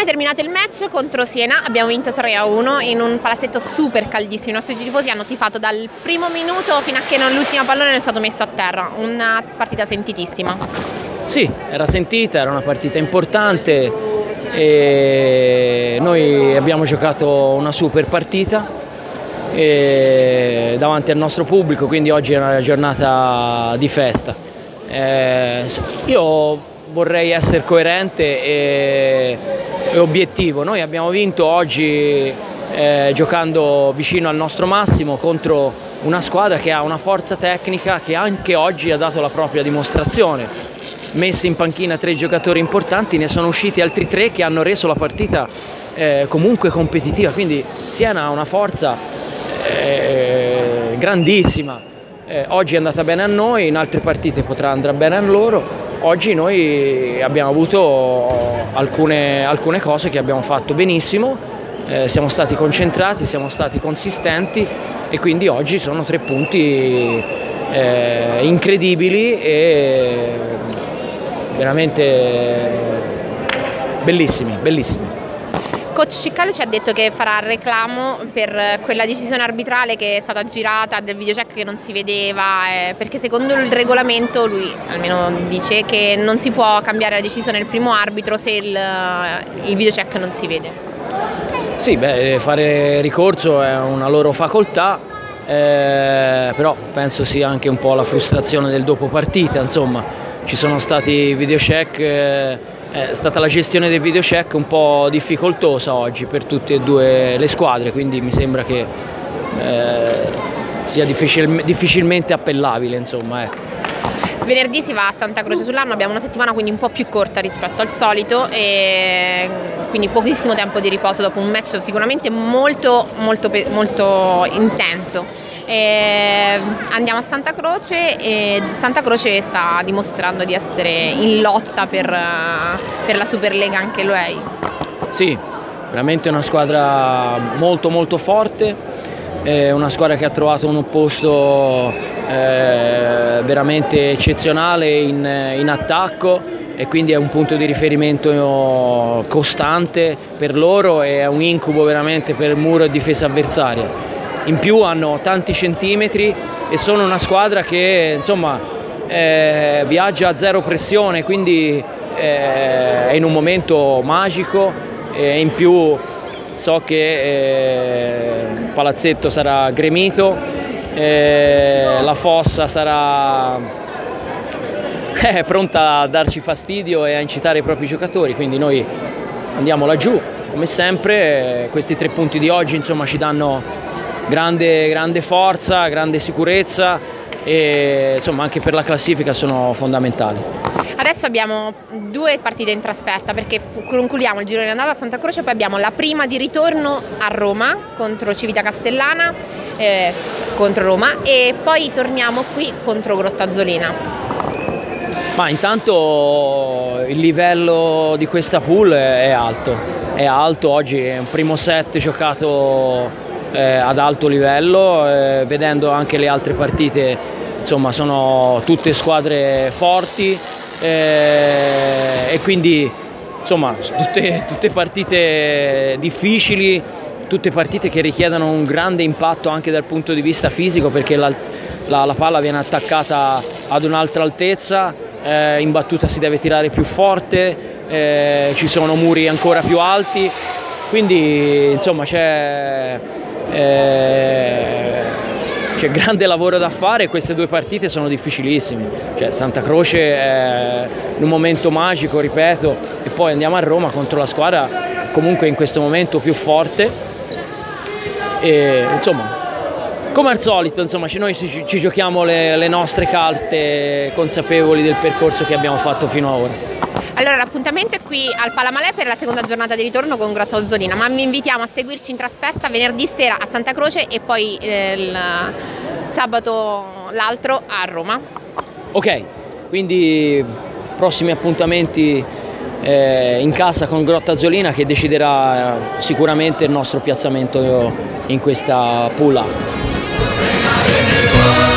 terminato il match contro Siena, abbiamo vinto 3-1 in un palazzetto super caldissimo. I nostri tifosi hanno tifato dal primo minuto fino a che l'ultimo pallone non è stato messo a terra. Una partita sentitissima. Sì, era sentita, era una partita importante e noi abbiamo giocato una super partita davanti al nostro pubblico, quindi oggi è una giornata di festa. Io vorrei essere coerente e obiettivo. Noi abbiamo vinto oggi giocando vicino al nostro massimo contro una squadra che ha una forza tecnica che anche oggi ha dato la propria dimostrazione. Messi in panchina 3 giocatori importanti, ne sono usciti altri 3 che hanno reso la partita comunque competitiva, quindi Siena ha una forza grandissima. Oggi è andata bene a noi, in altre partite potrà andare bene a loro. Oggi noi abbiamo avuto alcune cose che abbiamo fatto benissimo, siamo stati concentrati, siamo stati consistenti e quindi oggi sono 3 punti incredibili e veramente bellissimi, bellissimi. Coach Ciccarello ci ha detto che farà reclamo per quella decisione arbitrale che è stata girata, del videocheck che non si vedeva, perché secondo il regolamento lui almeno dice che non si può cambiare la decisione del primo arbitro se il videocheck non si vede. Sì, fare ricorso è una loro facoltà, però penso sia anche un po' la frustrazione del dopo partita, insomma ci sono stati videocheck. È stata la gestione del videocheck un po' difficoltosa oggi per tutte e 2 le squadre, quindi mi sembra che sia difficilmente appellabile, insomma, ecco. Venerdì si va a Santa Croce sull'Arno, abbiamo una settimana quindi un po' più corta rispetto al solito e quindi pochissimo tempo di riposo dopo un match sicuramente molto intenso. Andiamo a Santa Croce e Santa Croce sta dimostrando di essere in lotta per la Superlega anche lei. Sì, veramente una squadra molto forte, una squadra che ha trovato un opposto veramente eccezionale in attacco e quindi è un punto di riferimento costante per loro e è un incubo veramente per muro e difesa avversaria. In più hanno tanti centimetri e sono una squadra che insomma viaggia a 0 pressione, quindi è in un momento magico e in più so che il palazzetto sarà gremito, la fossa sarà pronta a darci fastidio e a incitare i propri giocatori, quindi noi andiamo laggiù come sempre. Questi 3 punti di oggi insomma ci danno grande forza, grande sicurezza e insomma anche per la classifica sono fondamentali. Adesso abbiamo 2 partite in trasferta perché concludiamo il giro di andata a Santa Croce, poi abbiamo la prima di ritorno a Roma contro Civita Castellana, contro Roma, e poi torniamo qui contro Grottazzolina. Ma intanto il livello di questa pool è alto, oggi è un primo set giocato ad alto livello, vedendo anche le altre partite, insomma sono tutte squadre forti e quindi insomma tutte partite difficili, tutte partite che richiedono un grande impatto anche dal punto di vista fisico, perché la palla viene attaccata ad un'altra altezza, in battuta si deve tirare più forte, ci sono muri ancora più alti, quindi insomma c'è grande lavoro da fare e queste 2 partite sono difficilissime. Cioè, Santa Croce è in un momento magico, ripeto, e poi andiamo a Roma contro la squadra comunque in questo momento più forte e insomma come al solito insomma noi ci giochiamo le nostre carte consapevoli del percorso che abbiamo fatto fino ad ora. Allora l'appuntamento è qui al Palamalè per la seconda giornata di ritorno con Grottazzolina, ma vi invitiamo a seguirci in trasferta venerdì sera a Santa Croce e poi il sabato l'altro a Roma. Ok, quindi prossimi appuntamenti in casa con Grottazzolina, che deciderà sicuramente il nostro piazzamento in questa pool A.